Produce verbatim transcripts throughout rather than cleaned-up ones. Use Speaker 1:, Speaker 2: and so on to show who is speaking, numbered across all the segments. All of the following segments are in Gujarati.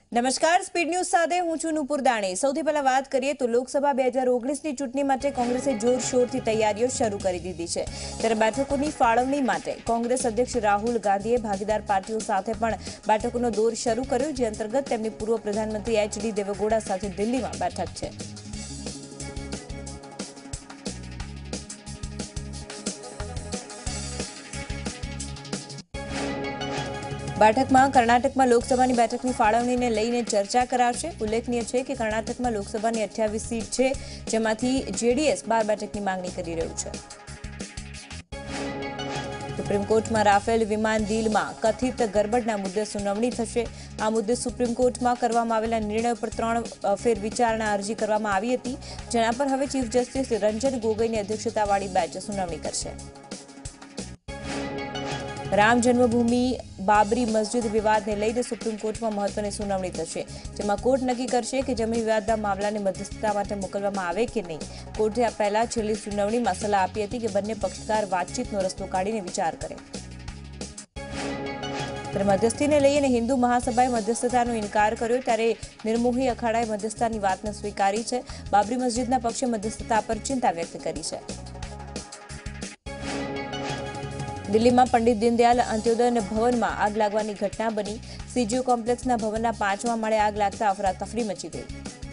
Speaker 1: નમસ્કાર, સ્પીડ ન્યૂઝ સાથે હું છું નુપુર દાણી। સૌથી પહેલા વાત કરીએ તો લોકસભા બે હજાર ઓગણીસની ચૂંટણી માટે કોંગ્રેસે જોરશોરથી તૈયારીઓ શરૂ કરી દીધી છે। ત્યારે બેઠકોની ફાળવણી માટે કોંગ્રેસ અધ્યક્ષ રાહુલ ગાંધીએ ભાગીદાર પાર્ટીઓ સાથે પણ બેઠકોનો દોર શરૂ કર્યો, જે અંતર્ગત તેમની પૂર્વ પ્રધાનમંત્રી એચ ડી દેવેગૌડા સાથે દિલ્હીમાં બેઠક છે। બેઠકમાં કર્ણાટકમાં લોકસભાની બેઠકની ફાળવણીને લઈને ચર્ચા કરાશે। ઉલ્લેખનીય છે કે કર્ણાટકમાં લોકસભાની અઠ્યાવીસ સીટ છે, જેમાંથી જેડીએસ બાર બેઠકની માંગણી કરી રહ્યું છે। સુપ્રીમ કોર્ટમાં રાફેલ વિમાન ડીલમાં કથિત ગરબડના મુદ્દે સુનાવણી થશે। આ મુદ્દે સુપ્રીમ કોર્ટમાં કરવામાં આવેલા નિર્ણય પર ત્રણ ફેર વિચારણા અરજી કરવામાં આવી હતી, જેના પર હવે ચીફ જસ્ટિસ રંજન ગોગોઈની અધ્યક્ષતાવાળી બેન્ચ સુનાવણી કરશે। રામ જન્મભૂમિ બાબરી મસ્જિદ વિવાદને લઈને સુપ્રીમ કોર્ટમાં મહત્વની સુનાવણી થશે, જેમાં કોર્ટ નક્કી કરશે કે જમીન વિવાદના મામલાને મધ્યસ્થતા માટે મોકલવામાં આવે કે નહીં। કોર્ટે આ પહેલા છેલ્લી સુનાવણીમાં સલાહ આપી હતી કે બંને પક્ષકાર વાતચીતનો રસ્તો કાઢીને વિચાર કરે। ત્યારે મધ્યસ્થીને લઈને હિન્દુ મહાસભાએ મધ્યસ્થતાનો ઇનકાર કર્યો, ત્યારે નિર્મોહી અખાડાએ મધ્યસ્થતાની વાતને સ્વીકારી છે। બાબરી મસ્જિદના પક્ષે મધ્યસ્થતા પર ચિંતા વ્યક્ત કરી છે। દિલ્હીમાં પંડિત દીનદયાલ અંત્યોદય ભવનમાં આગ લાગવાની ઘટના બની। સીજીઓ કોમ્પ્લેક્સના ભવનના પાંચમા માળે આગ લાગતા અફરાતફરી મચી ગઈ।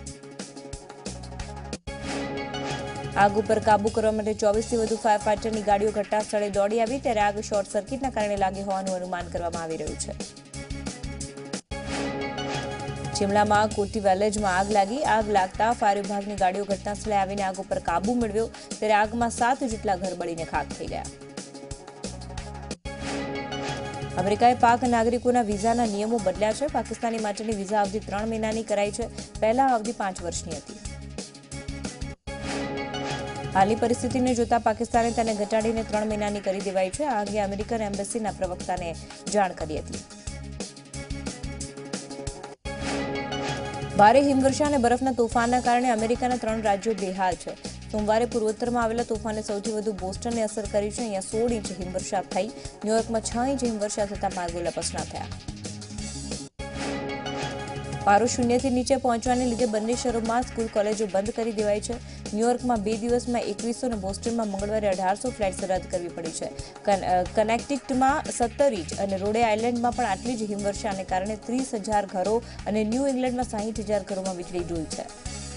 Speaker 1: આગ ઉપર કાબુ કરવા માટે ચોવીસથી વધુ ફાયર ફાઈટરની ગાડીઓ ઘટના સ્થળે દોડી આવી, ત્યારે આગ શોર્ટ સર્કિટના કારણે લાગી હોવાનું અનુમાન કરવામાં આવી રહ્યું છે। શિમલામાં કોટી વેલેજમાં આગ લાગી। આગ લાગતા ફાયર વિભાગની ગાડીઓ ઘટના સ્થળે આવીને આગ ઉપર કાબુ મેળવ્યો, ત્યારે આગમાં સાત જેટલા ઘર બળીને ખાખ થઈ ગયા। અમેરિકાએ પાક નાગરિકોના વિઝાના નિયમો બદલ્યા છે। પાકિસ્તાની માટેની વિઝા અવધિ ત્રણ મહિનાની કરાઈ છે, પહેલા અવધિ પાંચ વર્ષની હતી। હાલની પરિસ્થિતિને જોતા પાકિસ્તાને તેને ઘટાડીને ત્રણ મહિનાની કરી દેવાઈ છે। આ અંગે અમેરિકન એમ્બેસીના પ્રવક્તાને જાણ કરી હતી। ભારે હિમવર્ષા અને બરફના તોફાનના કારણે અમેરિકાના ત્રણ રાજ્યો બેહાલ છે। સોમવારે પૂર્વોત્તરમાં આવેલા તોફાને સૌથી વધુ બોસ્ટનને અસર કરી છે। અહીંયા સોળ ઇંચ હિમવર્ષા થઈ। ન્યુયોર્કમાં છ ઇંચ હિમવર્ષા થતા માર્ગો લપસણા થયા। પારો શૂન્યથી નીચે પહોંચવાને લીધે બંને શહેરોમાં સ્કૂલ કોલેજો બંધ કરી દેવાઈ છે। ન્યુયોર્કમાં બે દિવસમાં એકવીસો અને બોસ્ટનમાં મંગળવારે અઢારસો ફ્લાઇટ્સ રદ કરવી પડી છે। કનેક્ટિકટમાં સત્તર ઇંચ અને રોડે આઇલેન્ડમાં પણ આટલી જ હિમવર્ષાને કારણે ત્રીસ હજાર ઘરો અને ન્યૂ ઇંગ્લેન્ડમાં સાહીઠ હજાર ઘરોમાં વીજળી ડૂઈ છે।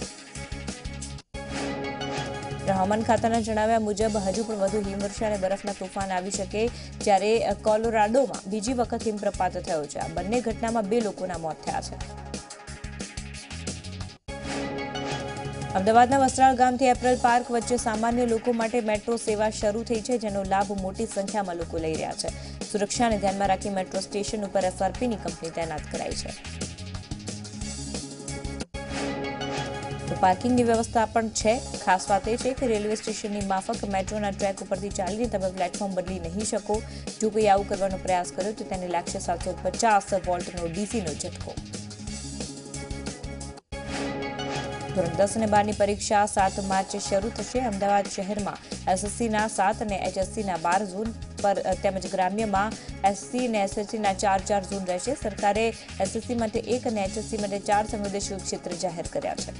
Speaker 1: હવામાન ખાતાના જણાવ્યા મુજબ હજુ પણ વધુ હિમવર્ષા અને બરફના તોફાન આવી શકે, જ્યારે કોલોરાડોમાં બીજી વખત હિમપ્રપાત થયો છે। આ બંને ઘટનામાં બે લોકોના મોત થયા છે। અમદાવાદના વસ્ત્રાલ ગામથી એપરલ પાર્ક વચ્ચે સામાન્ય લોકો માટે મેટ્રો સેવા શરૂ થઈ છે, જેનો લાભ મોટી સંખ્યામાં લોકો લઈ રહ્યા છે। સુરક્ષાને ધ્યાનમાં રાખી મેટ્રો સ્ટેશન ઉપર એફઆરપીની કંપની તૈનાત કરાઈ છે। પાર્કિંગની વ્યવસ્થા પણ છે। ખાસ વાત એ છે કે રેલવે સ્ટેશનની માફક મેટ્રોના ટ્રેક ઉપરથી ચાલીને તમે પ્લેટફોર્મ બદલી નહીં શકો। જો કોઈ આવું કરવાનો પ્રયાસ કર્યો તો તેને લાગશે સાતસો પચાસ વોલ્ટનો ડીસીનો ઝટકો। ધોરણ દસ અને બારની પરીક્ષા સાત માર્ચે શરૂ થશે। અમદાવાદ શહેરમાં એસએસસીના સાત અને એચએસસીના બાર ઝોન પર તેમજ ગ્રામ્યમાં એસસી અને એસએસસીના ચાર ચાર ઝોન રહેશે। સરકારે એસએસસી માટે એક અને એચએસસી માટે ચાર સંવેદનશીલ ક્ષેત્ર જાહેર કર્યા છે।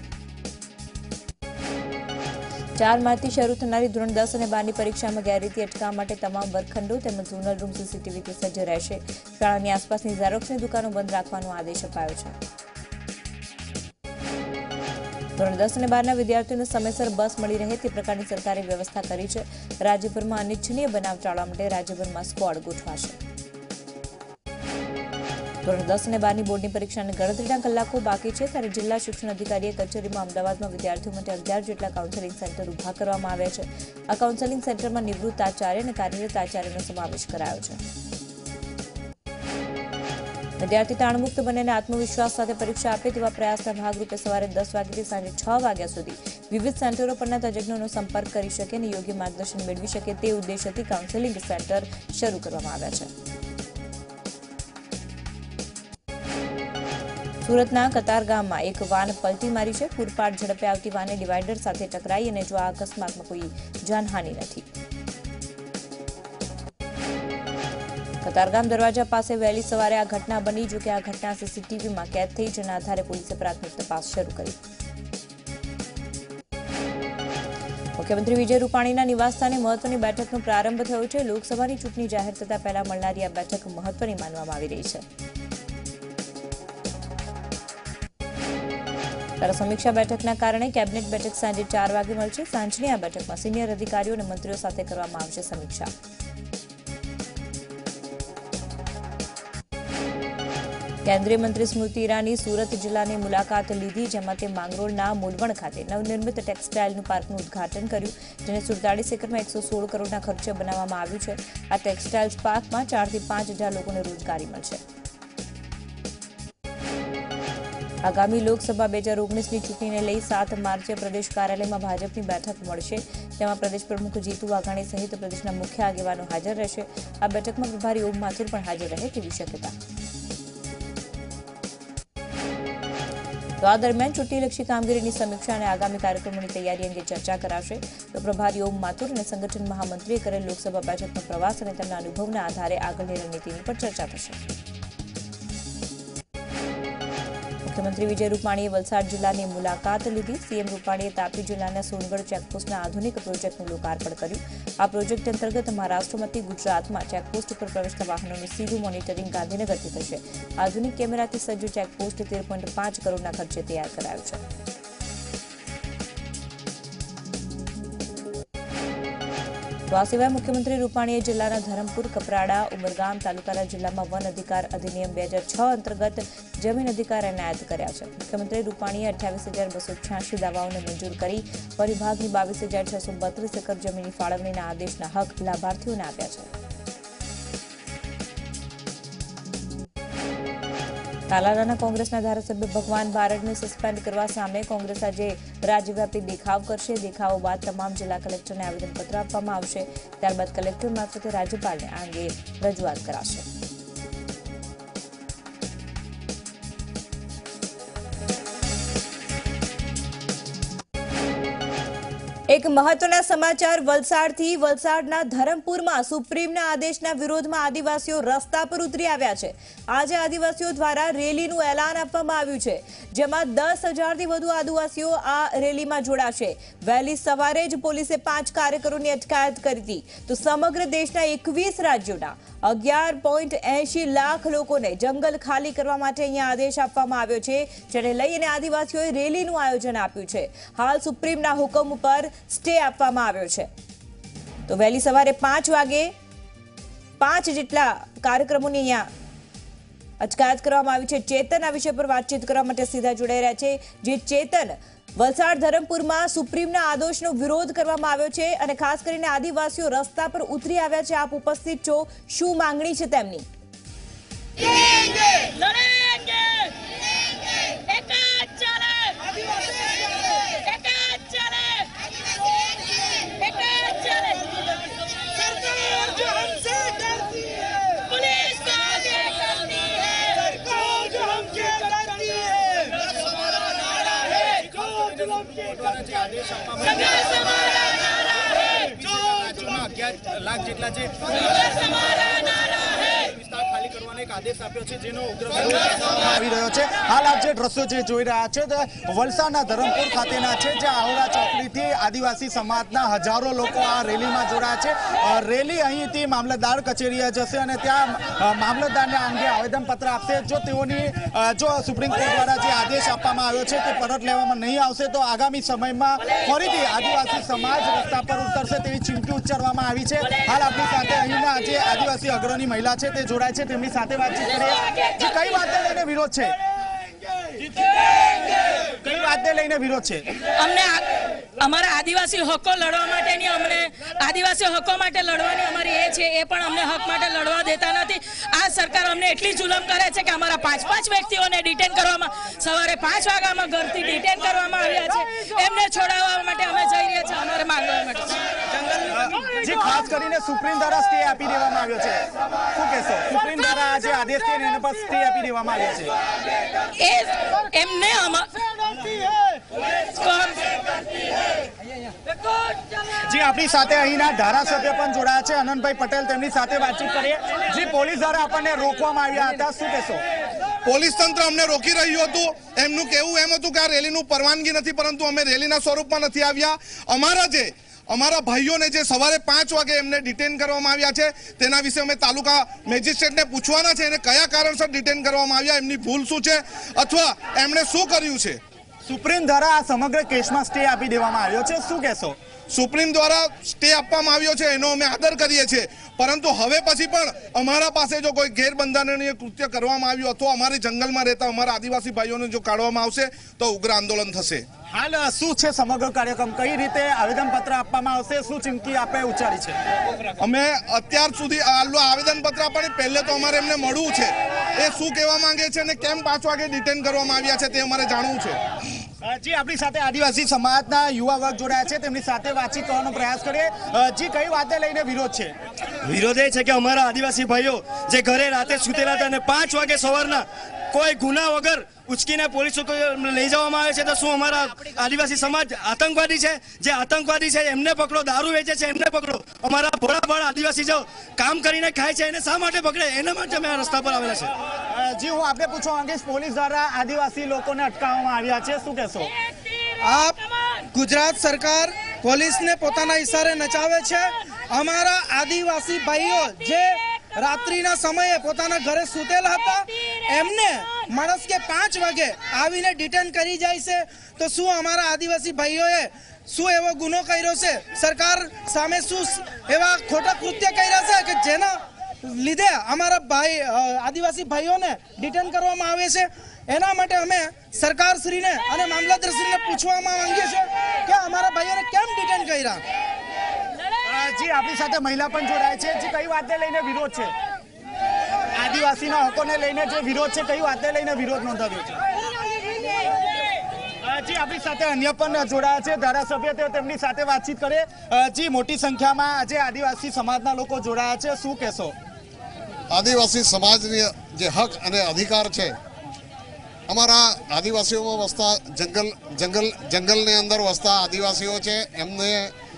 Speaker 1: ચાર માર્ચથી શરૂ થનારી ધોરણ દસ અને બારની પરીક્ષામાં ગેરરીતિ અટકાવવા માટે તમામ વર્ગખંડો તેમજ ઝોનલ રૂમ સીસીટીવીથી સજ્જ રહેશે। શાળાની આસપાસની ઝેરોક્સની દુકાનો બંધ રાખવાનો આદેશ અપાયો છે। ધોરણ દસ અને બારના વિદ્યાર્થીઓને સમયસર બસ મળી રહે તે પ્રકારની સરકારે વ્યવસ્થા કરી છે। રાજ્યભરમાં અનિચ્છનીય બનાવ ટાળવા માટે રાજ્યભરમાં સ્ક્વોડ ગોઠવાશે। ધોરણ દસ અને બારની બોર્ડની પરીક્ષાને ગણતરીના કલાકો બાકી છે, ત્યારે જિલ્લા શિક્ષણ અધિકારીએ કચેરીમાં અમદાવાદમાં વિદ્યાર્થીઓ માટે અગિયાર જેટલા કાઉન્સેલિંગ સેન્ટર ઉભા કરવામાં આવ્યા છે। આ કાઉન્સેલિંગ સેન્ટરમાં નિવૃત્ત આચાર્ય અને કાર્યરત આચાર્યનો સમાવેશ કરાયો છે। વિદ્યાર્થી તાણમુક્ત બને અને આત્મવિશ્વાસ સાથે પરીક્ષા આપે તેવા પ્રયાસના ભાગરૂપે સવારે દસ વાગ્યાથી સાંજે છ વાગ્યા સુધી વિવિધ સેન્ટરો પરના તજજ્ઞોનો સંપર્ક કરી શકે અને યોગ્ય માર્ગદર્શન મેળવી શકે તે ઉદ્દેશથી કાઉન્સેલિંગ સેન્ટર શરૂ કરવામાં આવ્યા છે। સુરતના કતારગામમાં એક વાન પલટી મારી છે। પૂરપાટ ઝડપે આવતી વાને ડિવાઈડર સાથે ટકરાઈ અને જો આ અકસ્માતમાં કોઈ જાનહાનિ નથી। કતારગામ દરવાજા પાસે વહેલી સવારે આ ઘટના બની, જોકે આ ઘટના સીસીટીવીમાં કેદ થઈ, જેના આધારે પોલીસે પ્રાથમિક તપાસ શરૂ કરી. મુખ્યમંત્રી વિજય રૂપાણીના નિવાસસ્થાને મહત્વની બેઠકનો પ્રારંભ થયો છે. લોકસભાની ચૂંટણી જાહેર થતા પહેલા મળનારી આ બેઠક મહત્વની માનવામાં આવી રહી છે. ત્યારે સમીક્ષા બેઠકના કારણે કેબિનેટ બેઠક સાંજે ચાર વાગે મળશે. સાંજની આ બેઠકમાં સિનિયર અધિકારીઓ અને મંત્રીઓ સાથે કરવામાં આવશે સમીક્ષા. કેન્દ્રીય મંત્રી સ્મૃતિ ઈરાની સુરત જિલ્લાની મુલાકાત લીધી, જેમાં તે માંગરોળના મૂલવણ ખાતે નવનિર્મિત ટેક્સટાઇલ પાર્કનું ઉદઘાટન કર્યું, જેને સુડતાલીસ એકરમાં એકસો સોળ કરોડના ખર્ચે બનાવવામાં આવ્યું છે. આ ટેક્સટાઇલ પાર્કમાં ચારથી પાંચ હજાર લોકોને રોજગારી મળશે. આગામી લોકસભા બે હજાર ઓગણીસની ચૂંટણીને લઈ સાત માર્ચે પ્રદેશ કાર્યાલયમાં ભાજપની બેઠક મળશે, જેમાં પ્રદેશ પ્રમુખ જીતુ વાઘાણી સહિત પ્રદેશના મુખ્ય આગેવાનો હાજર રહેશે. આ બેઠકમાં પ્રભારી ઓમ માથુર પણ હાજર રહે તેવી શક્યતા. તો આ દરમિયાન ચૂંટણીલક્ષી કામગીરીની સમીક્ષા અને આગામી કાર્યક્રમોની તૈયારી અંગે ચર્ચા કરાશે. તો પ્રભારી ઓમ માથુર અને સંગઠન મહામંત્રીએ કરેલ લોકસભા બેઠકનો પ્રવાસ અને તેમના અનુભવના આધારે આગળની રણનીતિની પણ ચર્ચા થશે. મુખ્યમંત્રી વિજય રૂપાણીએ વલસાડ જિલ્લાની મુલાકાત લીધી. સીએમ રૂપાણીએ તાપી જિલ્લાના સોનગઢ ચેકપોસ્ટના આધુનિક પ્રોજેક્ટનું લોકાર્પણ કર્યું. આ પ્રોજેક્ટ અંતર્ગત મહારાષ્ટ્રમાંથી ગુજરાતમાં ચેકપોસ્ટ ઉપર પ્રવેશતા વાહનોનું સીધું મોનિટરિંગ ગાંધીનગરથી થશે. આધુનિક કેમેરાથી સજ્જ ચેકપોસ્ટ તેર પોઈન્ટ પાંચ કરોડના ખર્ચે તૈયાર કરાયો છે. તો આ સિવાય મુખ્યમંત્રી રૂપાણીએ જિલ્લાના ધરમપુર, કપરાડા, ઉમરગામ તાલુકાના જિલ્લામાં વન અધિકાર અધિનિયમ બે હજાર છ અંતર્ગત જમીન અધિકાર એનાયત કર્યા છે. મુખ્યમંત્રી રૂપાણીએ અઠ્યાવીસ હજાર બસો છ્યાસી દાવાઓને મંજૂર કરી પરિભાગની બાવીસ હજાર છસો બત્રીસ એકર જમીનની ફાળવણીના આદેશના હક લાભાર્થીઓને આપ્યા છે. તાલાલાના કોંગ્રેસના ધારાસભ્ય ભગવાન બારડને સસ્પેન્ડ કરવા સામે કોંગ્રેસ આજે રાજ્યવ્યાપી દેખાવ કરશે. દેખાવો બાદ તમામ જિલ્લા કલેક્ટરને આવેદનપત્ર આપવામાં આવશે. ત્યારબાદ કલેક્ટર મારફતે રાજ્યપાલને આ અંગે રજૂઆત કરાશે. એક મહત્વના સમાચાર વલસાડથી. વલસાડના ધરમપુરમાં સુપ્રીમના આદેશના વિરોધમાં આદિવાસીઓ રસ્તા પર ઉતરી આવ્યા છે. આજે આદિવાસીઓ દ્વારા રેલીનું એલાન આપવામાં આવ્યું છે, જેમાં દસ હજારથી વધુ આદિવાસીઓ આ રેલીમાં જોડાશે. વહેલી સવારે જ પોલીસે પાંચ કાર્યકરોની અટકાયત કરી હતી. તો સમગ્ર દેશના એકવીસ રાજ્યોના અગિયાર પોઈન્ટ એસી લાખ લોકોને જંગલ ખાલી કરવા માટે અહીંયા આદેશ આપવામાં આવ્યો છે, જેને લઈને આદિવાસીઓએ રેલીનું આયોજન આપ્યું છે. હાલ સુપ્રીમના હુકમ ઉપર સ્ટે આપવામાં આવ્યો છે. તો વહેલી સવારે પાંચ વાગે પાંચ જેટલા કાર્યક્રમોની અહીંયા અટકાયત કરવામાં આવી છે. ચેતન આ વિષય પર વાતચીત કરવા માટે સીધા જોડાઈ રહ્યા છે. જે ચેતન, વલસાડ ધરમપુરમાં સુપ્રીમના આદેશનો વિરોધ કરવામાં આવ્યો છે અને ખાસ કરીને આદિવાસીઓ રસ્તા પર ઉતરી આવ્યા છે. આપ ઉપસ્થિત છો, શું માંગણી છે તેમની?
Speaker 2: લાખ જેટલા છે વિસ્તાર ખાલી કરવાનો એક આદેશ આપ્યો છે, જેનો ઉગ્ર આવી રહ્યો છે. હાલ આપ જે દ્રશ્યો જે જોઈ રહ્યા છે તે વલસાડના ધરમપુર ખાતેના છે, જે આહોડા ચોકડીથી આદિવાસી સમાજના હજારો લોકો આ રેલીમાં જોડાયા છે. રેલી અહીંથી મામલતદાર કચેરીએ જશે અને ત્યાં મામલતદારને અંગે આવેદનપત્ર આપશે. જો તેઓની જો સુપ્રીમ કોર્ટ દ્વારા જે આદેશ આપવામાં આવ્યો છે તે પરત લેવામાં નહીં આવશે તો આગામી સમયમાં ફરીથી આદિવાસી સમાજ રસ્તા પર ઉતરશે તેવી ચીમકી ઉચ્ચારવામાં આવી છે. હાલ આપણી સાથે અહીંના જે આદિવાસી અગ્રણી મહિલા છે તે જોડાય છે, તેમની સાથે વાતચીત કરીએ. જે કઈ વાતને લઈને વિરોધ છે? કઈ વાતને લઈને વિરોધ છે?
Speaker 3: અમને અમારા આદિવાસી હકો લડવા માટેની અમને આદિવાસી હકો માટે લડવાની અમારી એ છે, એ પણ અમને હક માટે લડવા દેતા નથી. આ સરકાર અમને એટલી જુલમ કરે છે કે અમારા પાંચ પાંચ વ્યક્તિઓને ડિટેન કરવામાં, સવારે પાંચ વાગ્યામાં ઘરથી ડિટેન કરવામાં આવ્યા છે. એમને છોડાવવા માટે અમે જઈ રહ્યા છીએ અમારે માંગવા માટે.
Speaker 2: જે ખાસ કરીને સુપ્રીમ દ્વારા સ્ટે આપી દેવામાં આવ્યો છે, શું કહેશો? સુપ્રીમ દ્વારા જે આદેશ છે એના પર સ્ટે આપી દેવામાં આવ્યો છે.
Speaker 3: એ એમને
Speaker 2: જી આપણી સાથે અહીંના ધારાસભ્ય પણ જોડાયા છે અનંતભાઈ પટેલ, તેમની સાથે વાતચીત કરીએ। જી પોલીસ દ્વારા આપણને રોકવામાં આવ્યા હતા, શું કહેશો?
Speaker 4: પોલીસ તંત્ર અમને રોકી રહ્યું હતું। એમનું કહેવું એમ હતું કે આ રેલીનું પરવાનગી નથી, પરંતુ અમે રેલીના સ્વરૂપમાં નથી આવ્યા। અમારા જે અમારા ભાઈઓને જે સવારે પાંચ વાગે એમને ડિટેન કરવામાં આવ્યા છે તેના વિશે અમે તાલુકા મેજિસ્ટ્રેટને પૂછવાના છે અને કયા કારણસર ડિટેન કરવામાં આવ્યા, એમની ભૂલ શું છે અથવા એમણે શું કર્યું છે।
Speaker 2: સુપ્રીમ દ્વારા આ સમગ્ર કેસમાં સ્ટે આપી દેવામાં આવ્યો છે, શું કહેશો?
Speaker 4: સુપ્રીમ દ્વારા સ્ટે આપવામાં આવ્યો છે, એનો અમે આદર કરીએ છીએ, પરંતુ હવે પછી પણ અમારા પાસે જો કોઈ ગેરબંધારણીય કૃત્ય કરવામાં આવ્યું અથવા અમારી જંગલમાં રહેતા અમારા આદિવાસી ભાઈઓને જો કાઢવામાં આવશે તો ઉગ્ર આંદોલન થશે।
Speaker 2: હાલ શું છે સમગ્ર કાર્યક્રમ, કઈ રીતે આવેદનપત્ર આપવામાં આવશે, શું ચીમકી આપે ઉચ્ચારી છે?
Speaker 4: અમે અત્યાર સુધી આવેદનપત્ર આપવાની પહેલે તો અમારે એમને મળવું છે, એ શું કહેવા માંગે છે અને કેમ પાંચ વાગે ડિટેન કરવામાં આવ્યા છે તે અમારે જાણવું છે।
Speaker 2: જી આપણી સાથે આદિવાસી સમાજના યુવા વર્ગ જોડાયા છે, તેમની સાથે વાતચીત કરવાનો પ્રયાસ કરીએ। જી કઈ વાતને લઈને વિરોધ છે?
Speaker 5: વિરોધ એ છે કે અમારા આદિવાસી ભાઈઓ જે ઘરે રાતે સૂતેલા હતા અને પાંચ વાગે સવારના કોઈ ગુના વગર ઉચકીને પોલીસ લઈ જવામાં આવે છે, તો શું અમારા આદિવાસી સમાજ આતંકવાદી છે? જે આતંકવાદી છે એમને પકડો, દારૂ વેચે છે એમને પકડો, અમારા ભોળા ભોળા આદિવાસી જો કામ કરીને ખાય છે એને શા માટે પકડે? એના માટે અમે આ રસ્તા પર આવેલા છે।
Speaker 2: જી હું આપને પૂછવા માંગીશ, પોલીસ દ્વારા આદિવાસી લોકોને અટકાવવામાં આવ્યા છે, શું કહેશો?
Speaker 6: આપ ગુજરાત સરકાર પોલીસને પોતાના ઇશારે નચાવે છે। અમારા આદિવાસી ભાઈઓ જે રાત્રિના સમયે પોતાના ઘરે સૂતેલા હતા એમને માણસ કે પાંચ વાગે આવીને ડિટેન કરી જાય છે, તો શું અમારા આદિવાસી ભાઈઓએ શું એવો ગુનો કર્યો છે? સરકાર સામે શું એવા ખોટા કૃત્ય કર્યા છે કે જેના લીધે અમારા ભાઈ આદિવાસી ભાઈઓને ડિટેન કરવામાં આવે છે? એના માટે અમે સરકારશ્રીને અને મામલતદારશ્રીને પૂછવામાં માંગીએ છીએ કે અમારા ભાઈઓને કેમ ડિટેન કર્યા?
Speaker 2: જી આપણી સાથે મહિલા પણ જોડાય છે, જે કઈ વાતને લઈને વિરોધ છે? આદિવાસીના હકોને લઈને જે વિરોધ છે, કઈ વાતને લઈને વિરોધ નોંધાવ્યો છે? જી આપણી સાથે અન્ય પણ જોડાયા છે ધારાસભ્ય, તેઓ તેમની સાથે વાતચીત કરે। જી મોટી સંખ્યામાં આજે આદિવાસી સમાજના લોકો જોડાયા છે, શું કહેશો?
Speaker 7: આદિવાસી સમાજની જે હક અને અધિકાર છે, અમારા આદિવાસીઓમાં વસતા જંગલ જંગલ જંગલની અંદર વસતા આદિવાસીઓ છે, એમને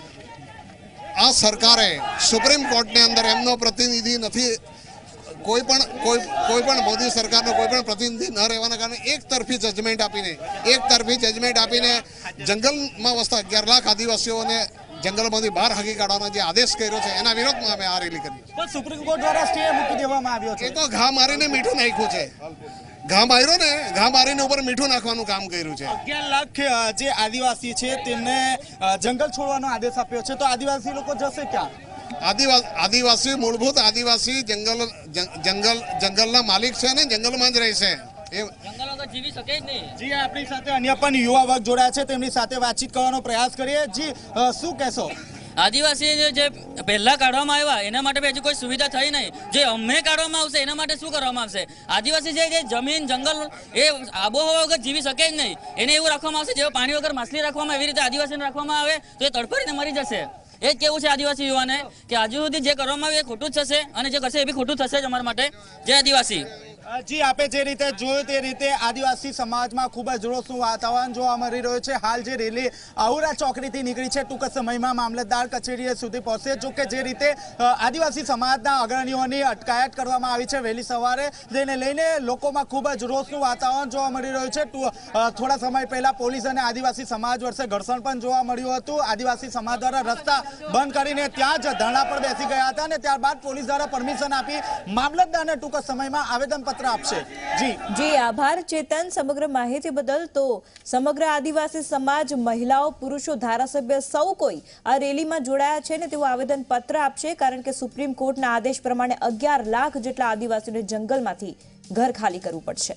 Speaker 7: આ સરકારે સુપ્રીમ કોર્ટની અંદર એમનો પ્રતિનિધિ નથી, કોઈ પણ કોઈ કોઈ પણ મોદી સરકારનો કોઈ પણ પ્રતિનિધિ ન રહેવાના કારણે એક તરફી જજમેન્ટ આપીને એક તરફી જજમેન્ટ આપીને જંગલમાં વસતા અગિયાર લાખ આદિવાસીઓને જંગલમાંથી બહાર હાકી કાઢવાનો જે આદેશ કર્યો છે એના વિરોધમાં અમે આ રેલી કરી।
Speaker 2: પણ સુપ્રીમ કોર્ટ દ્વારા સ્ટે મૂકી દેવામાં આવ્યો છે,
Speaker 7: એ તો ઘા મારીને મીઠું નાખ્યું છે, ઘા માર્યો ને ઘા મારીને ઉપર મીઠું નાખવાનું કામ કર્યું છે।
Speaker 2: અગિયાર લાખ જે આદિવાસી છે તેમને જંગલ છોડવાનો આદેશ આપ્યો છે, તો આદિવાસી લોકો જશે ક્યાં?
Speaker 7: આદિવાસી આદિવાસી મૂળભૂત આદિવાસી જંગલ જંગલ જંગલના માલિક છે ને જંગલમાં જ રહેશે, એ
Speaker 3: જીવી શકે જ નહીં।
Speaker 2: જી આપણી સાથે અન્ય પણ યુવા વર્ગ જોડાયા છે, તેમની સાથે વાતચીત કરવાનો પ્રયાસ કરીએ। જી શું કહેશો?
Speaker 8: આદિવાસી જે પહેલા કાઢવામાં આવ્યા એના માટે હજી કોઈ સુવિધા થઈ નહીં, જે અમને કાઢવામાં આવશે એના માટે શું કરવામાં આવશે? આદિવાસી છે જે જમીન જંગલ એ આબોહવા વગર જીવી શકે જ નહીં, એને એવું રાખવામાં આવશે જેવો પાણી વગર માછલી રાખવામાં એવી રીતે આદિવાસીને રાખવામાં આવે તો એ તડફડીને મરી જશે। એ જ કેવું છે આદિવાસી યુવાને કે હજુ સુધી જે કરવામાં આવ્યું એ ખોટું જ થશે અને જે કરશે એ બી ખોટું થશે જ અમારા માટે। જે આદિવાસી
Speaker 2: જી આપે જે રીતે જોયું તે રીતે આદિવાસી સમાજમાં ખૂબ જ જોશનું વાતાવરણ જોવા મળી રહ્યું છે। હાલ જે રેલી આહુરા ચોકડીથી નીકળી છે ટૂંક સમયમાં મામલતદાર કચેરી સુધી પહોંચશે, જો કે જે રીતે આદિવાસી સમાજના અગ્રણીઓની અટકાયત કરવામાં આવી છે વહેલી સવારે, જેને લઈને લોકોમાં ખૂબ જ રોષનું વાતાવરણ જોવા મળી રહ્યું છે। થોડા સમય પહેલા પોલીસ અને આદિવાસી સમાજ વચ્ચે ઘર્ષણ પણ જોવા મળ્યું હતું। આદિવાસી સમાજ દ્વારા રસ્તા બંધ કરીને ત્યાં જ ધરણા પર બેસી ગયા હતા અને ત્યારબાદ પોલીસ દ્વારા પરમિશન આપી મામલતદારને ટૂંક સમયમાં આવેદનપત્ર આપશે। જી
Speaker 1: જી આભાર ચેતન સમગ્ર માહિતી બદલ। તો સમગ્ર આદિવાસી સમાજ, મહિલાઓ, પુરુષો, ધારાસભ્ય સૌ કોઈ આ રેલીમાં જોડાયા છે ને તેઓ આવેદન પત્ર આપશે, કારણ કે સુપ્રીમ કોર્ટના આદેશ પ્રમાણે અગિયાર લાખ જેટલા આદિવાસીઓને જંગલમાંથી ઘર ખાલી કરવું પડશે।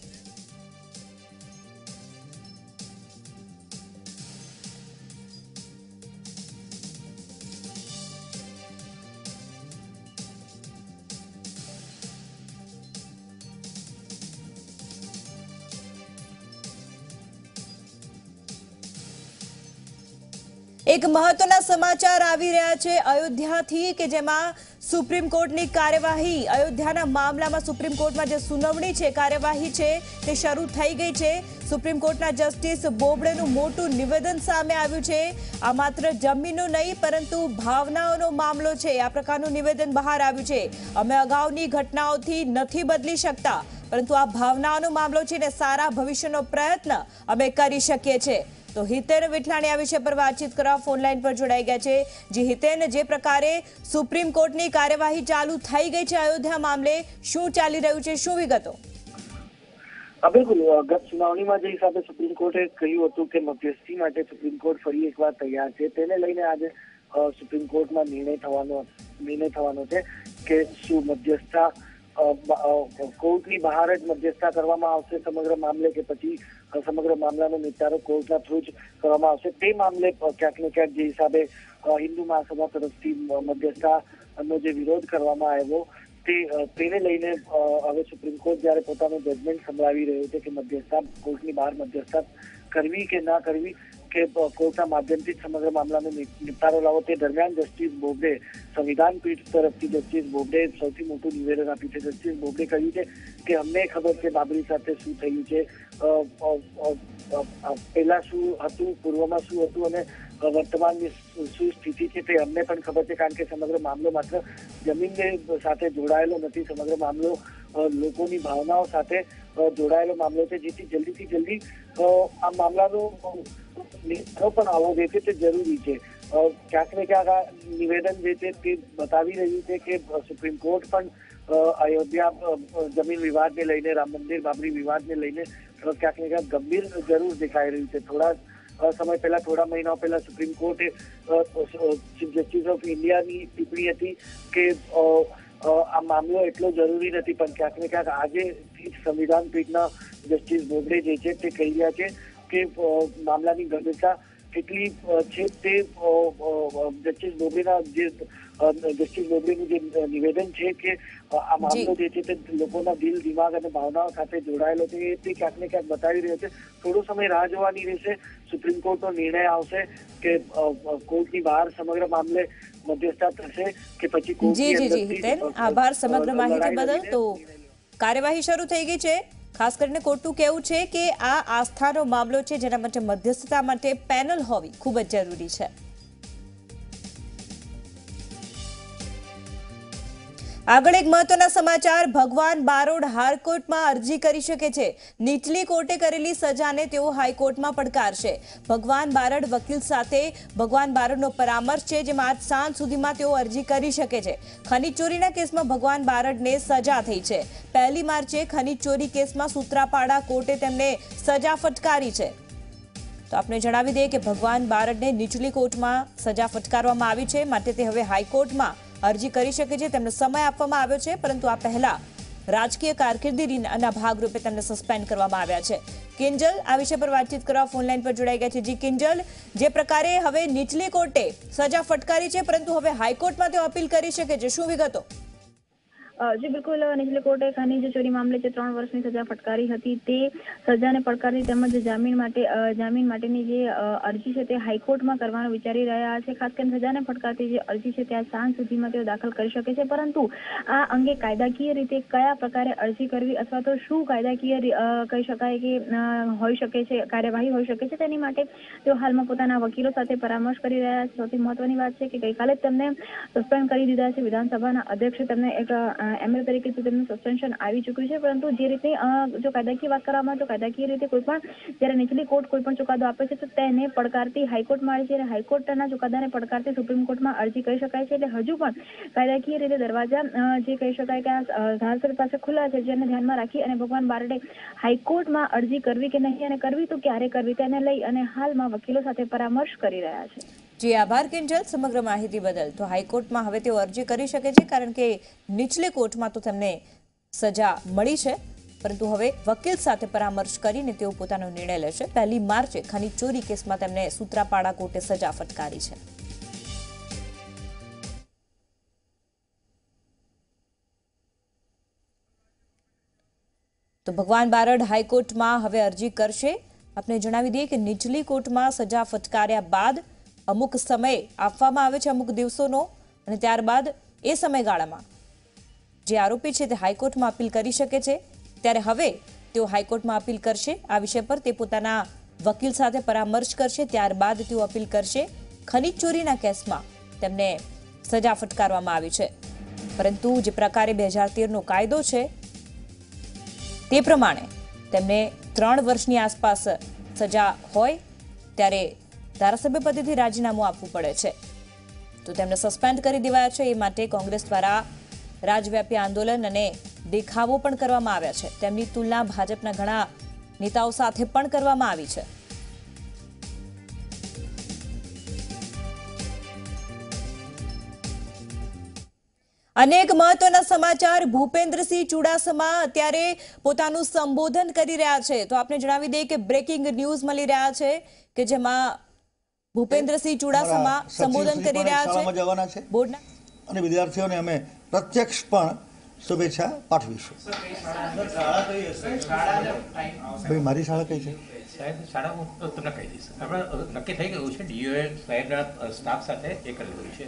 Speaker 1: એક મહત્વના સમાચાર આવી રહ્યા છે અયોધ્યાથી, કે જેમાં સુપ્રીમ કોર્ટની કાર્યવાહી, અયોધ્યાના મામલામાં સુપ્રીમ કોર્ટમાં જે સુનાવણી છે, કાર્યવાહી છે તે શરૂ થઈ ગઈ છે। સુપ્રીમ કોર્ટના જસ્ટિસ બોબડેનું મોટું નિવેદન સામે આવ્યું છે। આ માત્ર જમીનનો નહીં પરંતુ ભાવનાઓનો મામલો છે, આ પ્રકારનું નિવેદન બહાર આવ્યું છે। અમે અગાઉની ઘટનાઓથી નથી બદલી શકતા, પરંતુ આ ભાવનાઓનો મામલો છે ને સારા ભવિષ્યનો પ્રયત્ન અમે કરી શકીએ છીએ। તો હિતેન વિઠલાણી આ વિષય પર વાતચીત કરવા ફોનલાઈન પર જોડાઈ ગયા છે। જે હિતેન, જે પ્રકારે સુપ્રીમ કોર્ટની કાર્યવાહી ચાલુ થઈ ગઈ છે અયોધ્યા મામલે, શું ચાલી રહ્યું છે, શું વિગતો?
Speaker 9: બિલકુલ, ગત સુનાવણીમાં જે હિસાબે સુપ્રીમ કોર્ટે કહ્યું હતું કે મધ્યસ્થી માટે સુપ્રીમ કોર્ટ ફરી એકવાર તૈયાર છે, તેને લઈને આજે સુપ્રીમ કોર્ટમાં નિર્ણય થવાનો નિર્ણય થવાનો છે કે શું મધ્યસ્થતા કોર્ટની બહાર જ મધ્યસ્થતા કરવામાં આવશે સમગ્ર મામલે, કે પછી સમગ્ર મામલાનો નિપટારો કોર્ટના થ્રુ જ કરવામાં આવશે। તે મામલે ક્યાંક ને ક્યાંક જે હિસાબે હિન્દુ મહાસભા તરફથી મધ્યસ્થતાનો જે વિરોધ કરવામાં આવ્યો તે તેને લઈને હવે સુપ્રીમ કોર્ટ જયારે પોતાનું જજમેન્ટ સંભળાવી રહ્યું છે કે મધ્યસ્થતા કોર્ટની બહાર મધ્યસ્થતા કરવી કે ના કરવી, કે કોર્ટના માધ્યમથી સમગ્ર મામલાનો નિપટારો લાવો। તે દરમિયાન જસ્ટિસ બોબડે, સંવિધાન પીઠ તરફથી જસ્ટિસ બોબડે સૌથી મોટું નિવેદન આપ્યું છે। જસ્ટિસ બોબડે કહ્યું છે કે અમને ખબર છે બાબરી સાથે શું થયું છે, પહેલા શું હતું, પૂર્વમાં શું હતું અને વર્તમાનની શું સ્થિતિ છે તે અમને પણ ખબર છે, કારણ કે સમગ્ર મામલો માત્ર જમીનને સાથે જોડાયેલો નથી, સમગ્ર મામલો લોકોની ભાવનાઓ સાથે જોડાયેલો મામલો છે, જેથી જલ્દીથી જલ્દી આ મામલાનો નિર્ણય પણ આવવો જોઈએ તે જરૂરી છે। ક્યાંક ને ક્યાંક આ નિવેદન જે છે તે બતાવી રહ્યું છે કે સુપ્રીમ કોર્ટ પણ અયોધ્યા જમીન વિવાદને લઈને, રામ મંદિર બાબરી વિવાદને લઈને ક્યાંક ને ક્યાંક ગંભીર જરૂર દેખાઈ રહ્યું છે। થોડા સમય પહેલા, થોડા મહિનાઓ પહેલા સુપ્રીમ કોર્ટે ચીફ જસ્ટિસ ઓફ ઇન્ડિયાની ટિપ્પણી હતી કે આ મામલો એટલો જરૂરી નથી, પણ ક્યાંક ને ક્યાંક આજે સંવિધાન પીઠના જસ્ટિસ બોબડે જે છે તે કહી રહ્યા છે કે મામલાની ગંભીરતા કેટલી છે તે જસ્ટિસ બોબડેના જે જસ્ટિસ બોબડેનું જે નિવેદન છે કે આ મામલો જે છે તે લોકોના દિલ, દિમાગ અને ભાવનાઓ સાથે જોડાયેલો છે તે ક્યાંક ને ક્યાંક બતાવી રહ્યો છે। થોડો સમય રાહ જોવાની રહેશે, સુપ્રીમ કોર્ટનો નિર્ણય આવશે કે કોર્ટની બહાર સમગ્ર મામલે મધ્યસ્થતા થશે કે પછી
Speaker 1: જી જી જી હિતેન, આભાર સમગ્ર માહિતી બદલ। તો કાર્યવાહી શરૂ થઈ ગઈ છે, ખાસ કરીને કોર્ટનું કહેવું છે કે આ આસ્થાનો મામલો છે જેના માટે મધ્યસ્થતા માટે પેનલ હોવી ખૂબ જ જરૂરી છે। આગળ એક મહત્વના સમાચાર, ભગવાન બારોડ હાઈકોર્ટમાં અરજી કરી શકે છે। નીચલી કોર્ટે કરેલી સજાને તેઓ હાઈકોર્ટમાં પડકારશે। ભગવાન બારડ વકીલ સાથે ભગવાન બારડનો પરામર્શ છે, જેમાં આજ સાંજ સુધીમાં તેઓ અરજી કરી શકે છે। ખનીજ ચોરીના કેસમાં ભગવાન બારડને સજા થઈ છે। પહેલી માર્ચે ખનીજ ચોરી કેસમાં સૂત્રાપાડા કોર્ટે તેમને સજા ફટકારી છે। તો આપણે જણાવી દઈએ કે ભગવાન બારડને નીચલી કોર્ટમાં સજા ફટકારવામાં આવી છે, માટે તે હવે હાઈકોર્ટમાં અરજી કરી શકે છે। તેમને સમય આપવામાં આવ્યો છે, પરંતુ આ પહેલા રાજકીય કારકિર્દીના ભાગરૂપે તેમને સસ્પેન્ડ કરવામાં આવ્યા છે। કિંજલ આ વિષય પર વાતચીત કરવા ફોનલાઈન પર જોડાઈ ગયા છે। જી કિંજલ, જે પ્રકારે હવે નીચલી કોર્ટે સજા ફટકારી છે, પરંતુ હવે હાઈકોર્ટમાં તેઓ અપીલ કરી શકે છે, શું વિગતો?
Speaker 10: જી બિલકુલ, નીચલી કોર્ટે ખનીજ ચોરી મામલે જે ત્રણ વર્ષની સજા ફટકારી હતી તે સજાને પડકારી તેમજ જામીન માટે જામીન માટેની જે અરજી છે તે હાઈકોર્ટમાં કરવાનું વિચારી રહ્યા છે। ખાસ કરીને સજાને ફટકારતી જે અરજી છે ત્યાં સાંજ સુધીમાં તેઓ દાખલ કરી શકે છે, પરંતુ આ અંગે કાયદાકીય રીતે કયા પ્રકારે અરજી કરવી અથવા તો શું કાયદાકીય કહી શકાય કે હોઈ શકે છે, કાર્યવાહી હોઈ શકે છે, તેની માટે તેઓ હાલમાં પોતાના વકીલો સાથે પરામર્શ કરી રહ્યા છે। સૌથી મહત્વની વાત છે કે ગઈકાલે જ તેમને સસ્પેન્ડ કરી દીધા છે। વિધાનસભાના અધ્યક્ષે તેમને એક એમએલ તરીકે તેમનું સસ્પેન્શન આવી ચૂક્યું છે, પરંતુ જે રીતે જો કાયદાકીય વાત કરવામાં તો કાયદાકીય રીતે કોઈ પણ જ્યારે નીચલી કોર્ટ કોઈ પણ ચુકાદો આપે છે તો તેને પડકારતી હાઈકોર્ટમાં આવે છે, અને હાઈકોર્ટના ચુકાદાને પડકારતી સુપ્રીમ કોર્ટમાં અરજી કરી શકાય છે। એટલે હજુ પણ કાયદાકીય રીતે દરવાજા જે કહી શકાય કે આ ધારાસભ્ય પાસે ખુલ્લા છે, જેને ધ્યાનમાં રાખી અને ભગવાન બારડે હાઈકોર્ટમાં અરજી કરવી કે નહીં અને કરવી તો ક્યારે કરવી તેને લઈ અને હાલમાં વકીલો સાથે પરામર્શ કરી રહ્યા છે।
Speaker 1: જી આભાર કિંજલ સમગ્ર માહિતી બદલ। તો હાઈકોર્ટમાં હવે તેઓ અરજી કરી શકે છે, કારણ કે નીચલી કોર્ટમાં તો તેમને સજા મળી છે, પરંતુ હવે વકીલ સાથે પરામર્શ કરીને તેઓ પોતાનો નિર્ણય લેશે। પહેલી માર્ચે ખનીજ ચોરી કેસમાં તેમને સૂત્રાપાડા કોર્ટે સજા ફટકારી છે। તો ભગવાન બારડ હાઈકોર્ટમાં હવે અરજી કરશે। આપણે જણાવી દઈએ કે નીચલી કોર્ટમાં સજા ફટકાર્યા બાદ અમુક સમય આપવામાં આવે છે, અમુક દિવસોનો, અને ત્યારબાદ એ સમયગાળામાં જે આરોપી છે તે હાઈકોર્ટમાં અપીલ કરી શકે છે। ત્યારે હવે તેઓ હાઈકોર્ટમાં અપીલ કરશે। આ વિષય પર તે પોતાના વકીલ સાથે પરામર્શ કરશે, ત્યારબાદ તેઓ અપીલ કરશે। ખનીજ ચોરીના કેસમાં તેમને સજા ફટકારવામાં આવી છે, પરંતુ જે પ્રકારે બે હજાર તેર નો કાયદો છે તે પ્રમાણે તેમને ત્રણ વર્ષની આસપાસ સજા હોય ત્યારે ધારાસભ્ય પદેથી રાજીનામું આપવું પડે છે, તો તેમને સસ્પેન્ડ કરી દેવાયા છે। એ માટે કોંગ્રેસ દ્વારા રાજવ્યાપી આંદોલન અને દેખાવો પણ કરવામાં આવ્યા છે। તેમની તુલના ભાજપના ઘણા નેતાઓ સાથે પણ કરવામાં આવી છે। અનેક મહત્વના સમાચાર। ભૂપેન્દ્રસિંહ ચુડાસમા અત્યારે પોતાનું સંબોધન કરી રહ્યા છે, તો આપને જણાવી દઈએ કે બ્રેકિંગ ન્યૂઝ મળી રહ્યા છે કે જેમાં ભૂપેન્દ્રસિંહ ચુડાસમા સંબોધન કરી રહ્યા છે। બોર્ડના
Speaker 11: અને વિદ્યાર્થીઓને અમે પ્રત્યક્ષ પણ શુભેચ્છા પાઠવીશું। ભાઈ મારી શાળા કઈ છે?
Speaker 12: સાહેબ શાળા હું તમને કહી દઈશ, આપણે નક્કી થઈ ગયું છે, ડીઓએ સાહેબના સ્ટાફ સાથે એ કરેલું છે।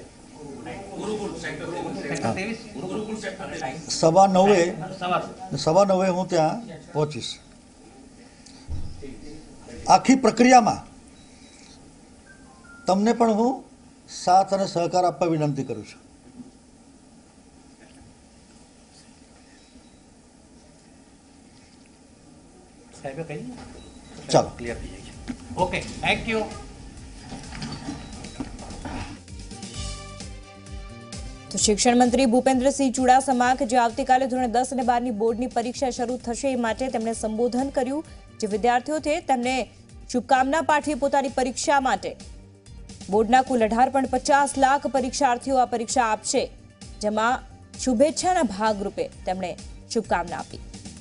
Speaker 11: સવા નવે સવા નવે હું ત્યાં પહોંચીશ। આખી પ્રક્રિયામાં તમને પણ હું સાથ અને સહકાર આપવા વિનંતી કરું છું।
Speaker 12: સાહેબે કહી
Speaker 11: ચાલો
Speaker 12: ક્લિયર થઈ જાય છે। Okay, thank you.
Speaker 1: તો શિક્ષણ મંત્રી ભૂપેન્દ્રસિંહ ચુડાસમા કે જે આવતીકાલે ધોરણ દસ અને બારની બોર્ડની પરીક્ષા શરૂ થશે એ માટે તેમણે સંબોધન કર્યું। જે વિદ્યાર્થીઓ છે તેમને શુભકામના પાઠવી પોતાની પરીક્ષા માટે। બોર્ડના કુલ અઢાર પોઈન્ટ પચાસ લાખ પરીક્ષાર્થીઓ આ પરીક્ષા આપશે, જેમાં શુભેચ્છાના ભાગરૂપે તેમણે શુભકામના આપી।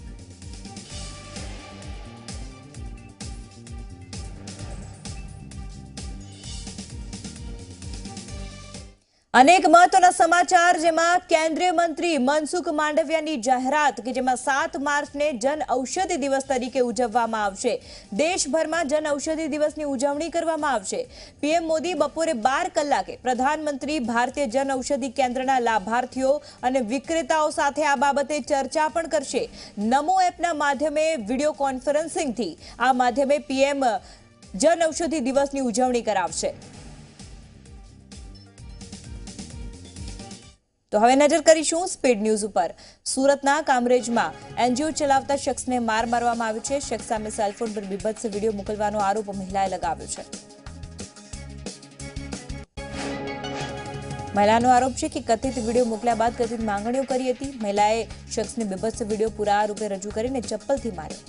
Speaker 1: અનેક મહત્વના સમાચાર, જેમાં કેન્દ્રીય મંત્રી મનસુખ માંડવિયાની જાહેરાત કે જેમાં સાત માર્ચને જન ઔષધિ દિવસ તરીકે ઉજવવામાં આવશે। દેશભરમાં જન ઔષધિ દિવસની ઉજવણી કરવામાં આવશે। પીએમ મોદી બપોરે બાર કલાકે પ્રધાનમંત્રી ભારતીય જન ઔષધિ કેન્દ્રના લાભાર્થીઓ અને વિક્રેતાઓ સાથે આ બાબતે ચર્ચા પણ કરશે। નમો એપના માધ્યમે વિડીયો કોન્ફરન્સિંગથી આ માધ્યમે પીએમ જન ઔષધિ દિવસની ઉજવણી કરાવશે। તો હવે નજર કરીશું સ્પીડ ન્યૂઝ ઉપર। સુરતના કામરેજમાં એનજીઓ ચલાવતા શખ્સને માર મારવામાં આવ્યો છે। શખ્સ સામે સેલફોન પર બીભત્સ વિડીયો મોકલવાનો આરોપ મહિલાએ લગાવ્યો છે। મહિલાનો આરોપ છે કે કથિત વિડીયો મોકલ્યા બાદ કથિત માંગણીઓ કરી હતી। મહિલાએ શખ્સને બીભત્સ વિડીયો પૂરા રૂપે રજૂ કરીને ચપ્પલથી માર્યો।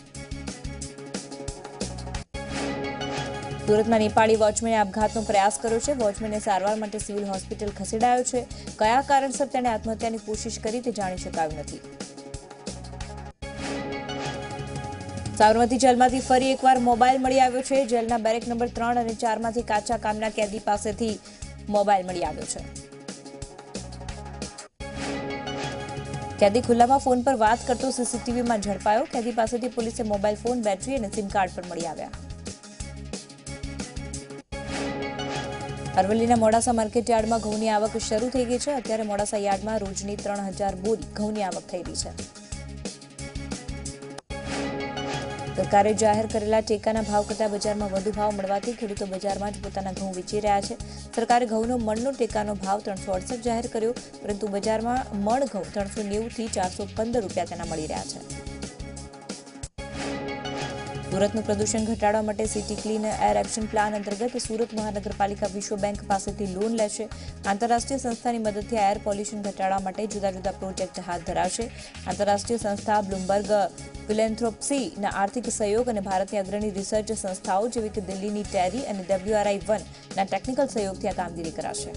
Speaker 1: સુરતમાં નેપાળી વોચમેને આપઘાતનો પ્રયાસ કર્યો છે। વોચમેને સારવાર માટે સિવિલ હોસ્પિટલ ખસેડાયો છે। કયા કારણસર તેણે આત્મહત્યાની કોશિશ કરી તે જાણી શકાયું નથી। સાબરમતી જેલમાંથી ફરી એકવાર મોબાઈલ મળી આવ્યો છે। જેલના બેરેક નંબર ત્રણ અને ચારમાંથી કાચા કામના કેદી પાસેથી મોબાઈલ મળી આવ્યો છે। કેદી ખુલ્લામાં ફોન પર વાત કરતો સીસીટીવીમાં ઝડપાયો। કેદી પાસેથી પોલીસે મોબાઈલ ફોન, બેટરી અને સિમ કાર્ડ પણ મળી આવ્યા। અરવલ્લીના મોડાસા માર્કેટ યાર્ડમાં ઘઉંની આવક શરૂ થઈ ગઈ છે। અત્યારે મોડાસા યાર્ડમાં રોજની ત્રણ હજાર બોરી ઘઉંની આવક થઈ રહી છે। સરકારે જાહેર કરેલા ટેકાના ભાવ કરતાં બજારમાં વધુ ભાવ મળવાથી ખેડૂતો બજારમાં જ પોતાના ઘઉં વેચી રહ્યા છે। સરકારે ઘઉંનો મણનો ટેકાનો ભાવ ત્રણસો અડસઠ જાહેર કર્યો, પરંતુ બજારમાં મણ ઘઉં ત્રણસો નેવુંથી ચારસો પંદર રૂપિયા તેના મળી રહ્યા છે। સુરતનું પ્રદૂષણ ઘટાડવા માટે city clean air action plan અંતર્ગત સુરત મહાનગરપાલિકા વિશ્વ બેંક પાસેથી લોન લેશે। આંતરરાષ્ટ્રીય સંસ્થાની મદદથી એર પોલ્યુશન ઘટાડવા માટે જુદા જુદા પ્રોજેક્ટ હાથ ધરાશે। આંતરરાષ્ટ્રીય સંસ્થા બ્લુમબર્ગ ફિલેન્થ્રોપ્સીના આર્થિક સહયોગ અને ભારતની અગ્રણી રિસર્ચ સંસ્થાઓ જેવી કે દિલ્હીની ટેરી અને ડબ્લ્યુઆરઆઈ વનના ટેકનિકલ સહયોગથી આ કામગીરી કરાશે।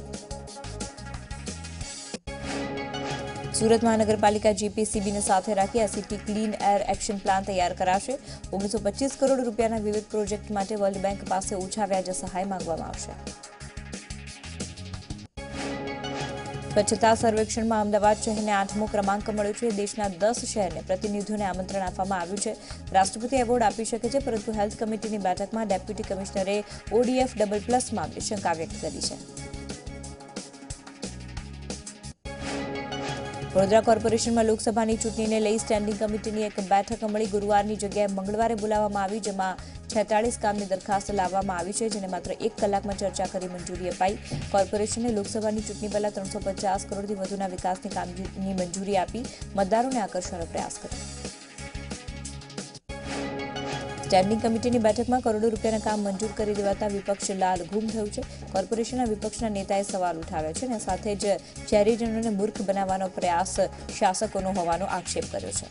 Speaker 1: સુરત મહાનગરપાલિકા જીપીસીબીને સાથે રાખી આ city clean air action plan તૈયાર કરાશે। ઓગણીસો પચીસ કરોડ રૂપિયાના વિવિધ પ્રોજેક્ટ માટે વર્લ્ડ બેંક પાસે ઓછા વ્યાજે સહાય માંગવામાં આવશે। સ્વચ્છતા સર્વેક્ષણમાં અમદાવાદ શહેરને આઠમો ક્રમાંક મળ્યો છે। દેશના દસ શહેરને પ્રતિનિધિઓને આમંત્રણ આપવામાં આવ્યું છે। રાષ્ટ્રપતિ એવોર્ડ આપી શકે છે, પરંતુ હેલ્થ કમિટીની બેઠકમાં ડેપ્યુટી કમિશનરે ઓડીએફ ડબલ પ્લસ મામલે શંકા વ્યક્ત કરી છે। વડોદરા કોર્પોરેશનમાં લોકસભાની ચૂંટણીને લઈ સ્ટેન્ડિંગ કમિટીની એક બેઠક મળી ગુરુવારની જગ્યાએ મંગળવારે બોલાવવામાં આવી, જેમાં છેતાળીસ કામની દરખાસ્ત લાવવામાં આવી છે, જેને માત્ર એક કલાકમાં ચર્ચા કરી મંજૂરી અપાઈ. કોર્પોરેશને લોકસભાની ચૂંટણી પહેલા ત્રણસો પચાસ કરોડથી વધુના વિકાસની કામગીરીની મંજૂરી આપી મતદારોને આકર્ષવાનો પ્રયાસ કર્યો. સ્ટેન્ડિંગ કમિટીની બેઠકમાં કરોડો રૂપિયાના કામ મંજૂર કરી દેવાતા વિપક્ષ લાલ ગુમ થયું છે. કોર્પોરેશનના વિપક્ષના નેતાએ સવાલ ઉઠાવ્યા છે અને સાથે જ શહેરીજનોને મૂર્ખ બનાવવાનો પ્રયાસ શાસકોનો હોવાનો આક્ષેપ કર્યો છે.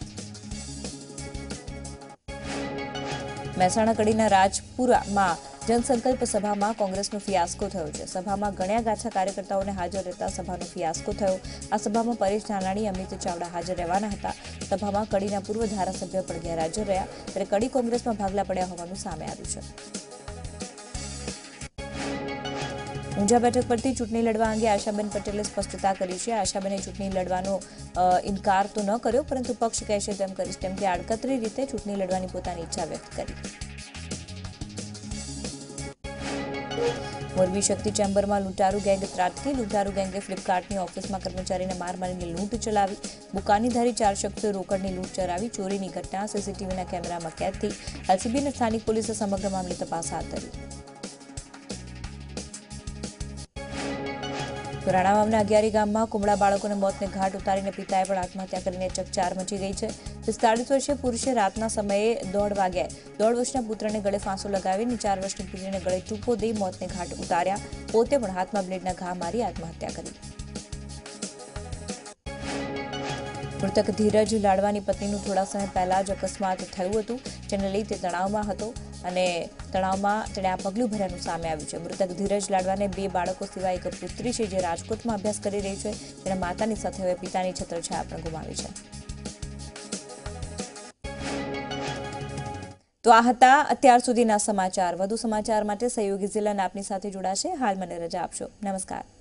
Speaker 1: મહેસાણા કડીના રાજપુરામાં જનસંકલ્પ સભામાં કોંગ્રેસનો ફિયાસ્કો થયો છે. સભામાં ગણ્યા ગાછા કાર્યકર્તાઓને હાજર રહેતા સભાનો ફિયાસ્કો થયો. આ સભામાં પરેશ ધાનાણી, અમિત ચાવડા હાજર રહેવાના હતા. સભામાં કડીના પૂર્વ ધારાસભ્ય પણ ગેરહાજર રહ્યા, ત્યારે કડી કોંગ્રેસમાં ભાગલા પડ્યા હોવાનું સામે આવ્યું છે. ઊંઝા બેઠક પરથી ચૂંટણી લડવા અંગે આશાબેન પટેલે સ્પષ્ટતા કરી છે. આશાબેને ચૂંટણી લડવાનો ઇનકાર તો ન કર્યો, પરંતુ પક્ષ કહેશે તેમ કરીશ તેમ કે આડકતરી રીતે ચૂંટણી લડવાની પોતાની ઈચ્છા વ્યક્ત કરી. મોરબી શક્તિ ચેમ્બરમાં લૂંટારૂ ગેંગ ત્રાટકી. લૂંટારૂ ગેંગે ફ્લિપકાર્ટની ઓફિસમાં કર્મચારીને માર મારીને લૂંટ ચલાવી. બુકાનીધારી ચાર શખ્સોએ રોકડની લૂંટ ચલાવી. ચોરીની ઘટના સીસીટીવીના કેમેરામાં કેદ થઈ. એલસીબી અને સ્થાનિક પોલીસે સમગ્ર મામલે તપાસ હાથ ધરી. રાણાવાવના અગિયારી ગામમાં કુમળા બાળકોને મોતને ઘાટ ઉતારીને પિતાએ પણ આત્મહત્યા કરીને ચકચાર મચી ગઈ છે. પિસ્તાળીસ વર્ષીય પુરુષે રાતના સમયે દોઢ વાગ્યે દોઢ વર્ષના પુત્રને ગળે ફાંસો લગાવીને ચાર વર્ષની પુત્રીને ગળે ટૂંપો દઈ મોતને ઘાટ ઉતાર્યા. પોતે પણ હાથમાં બ્લેડના ઘા મારી આત્મહત્યા કરી. મૃતક ધીરજ લાડવાની પત્નીનું થોડા સમય પહેલા જ અકસ્માત થયું હતું, જેને લઈ તે તણાવમાં હતો અને તણાવમાં તેણે આ પગલું ભર્યાનું સામે આવ્યું છે. મૃતક ધીરજ લાડવાને બે બાળકો સિવાય એક પુત્રી છે, જે રાજકોટમાં અભ્યાસ કરી રહી છે. તેના માતાની સાથે હવે પિતાની છત્રછાયા પણ ગુમાવી છે. તો આ હતા અત્યાર સુધીના સમાચાર. વધુ સમાચાર માટે સહયોગી જિલ્લાના આપની સાથે જોડાશે. હાલ મને રજા આપશો. નમસ્કાર.